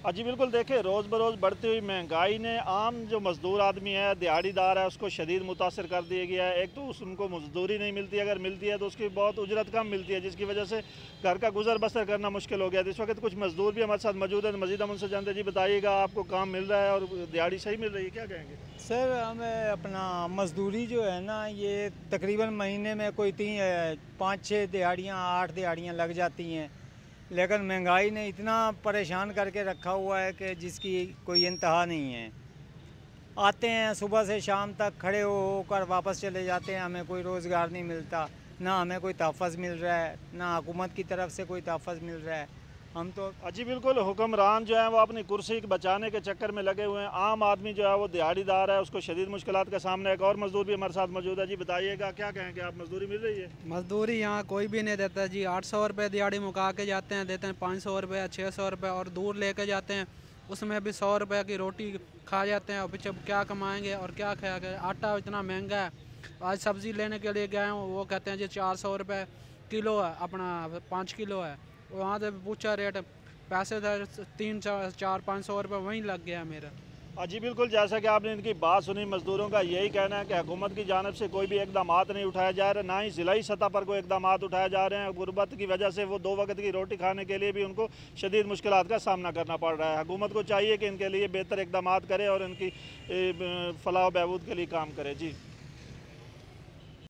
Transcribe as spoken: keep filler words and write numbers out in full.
जी बिल्कुल, देखिए रोज़ बरोज़ बढ़ती हुई महंगाई ने आम जो मज़दूर आदमी है, दिहाड़ीदार है, उसको शदीद मुतासर कर दिया गया है। एक तो उस उनको मज़दूरी नहीं मिलती, अगर मिलती है तो उसकी बहुत उजरत कम मिलती है, जिसकी वजह से घर का गुज़र बसर करना मुश्किल हो गया है। इस वक्त कुछ मज़दूर भी हमारे साथ मौजूद हैं, मज़ीद हम उनसे जानते हैं। जी बताइएगा, आपको काम मिल रहा है और दिहाड़ी सही मिल रही है, क्या कहेंगे? सर हमें अपना मजदूरी जो है ना, ये तकरीबन महीने में कोई तीन पाँच छः दिहाड़ियाँ आठ दिहाड़ियाँ लग जाती हैं। लेकिन महंगाई ने इतना परेशान करके रखा हुआ है कि जिसकी कोई इंतहा नहीं है। आते हैं सुबह से शाम तक खड़े हो होकर वापस चले जाते हैं, हमें कोई रोज़गार नहीं मिलता, ना हमें कोई तहफ़्फ़ुज़ मिल रहा है, ना हुकूमत की तरफ से कोई तहफ़्फ़ुज़ मिल रहा है। हम तो जी बिल्कुल, हुक्मरान जो है वो अपनी कुर्सी बचाने के चक्कर में लगे हुए हैं। आम आदमी जो है वो दिहाड़ीदार है, उसको शदीद मुश्किलात का सामना है। एक और मज़दूर भी हमारे साथ मौजूद है। जी बताइएगा, क्या कहेंगे आप, मज़दूरी मिल रही है? मजदूरी यहाँ कोई भी नहीं देता जी। आठ सौ रुपये दिहाड़ी मुका के जाते हैं, देते हैं पाँच सौ रुपये छः सौ रुपये, और दूर लेके जाते हैं उसमें भी सौ रुपये की रोटी खा जाते हैं। और पीछे क्या कमाएंगे और क्या खाएंगे? आटा इतना महंगा है। आज सब्ज़ी लेने के लिए गए हैं, वो कहते हैं जी चार सौ रुपये किलो है, अपना पाँच किलो है। वहाँ से पूछा रेट, पैसे दर तीन चार चार पाँच सौ रुपये वहीं लग गया मेरा। जी बिल्कुल, जैसा कि आपने इनकी बात सुनी, मज़दूरों का यही कहना है कि हुकूमत की जानिब से कोई भी इकदाम नहीं उठाया जा रहा, ना ही ज़िलाई सतह पर कोई इकदाम उठाए जा रहे हैं। गुर्बत की वजह से वो दो वक्त की रोटी खाने के लिए भी उनको शदीद मुश्किलात का सामना करना पड़ रहा है। हुकूमत को चाहिए कि इनके लिए बेहतर इकदाम करे और इनकी फलाह बहबूद के लिए काम करे। जी।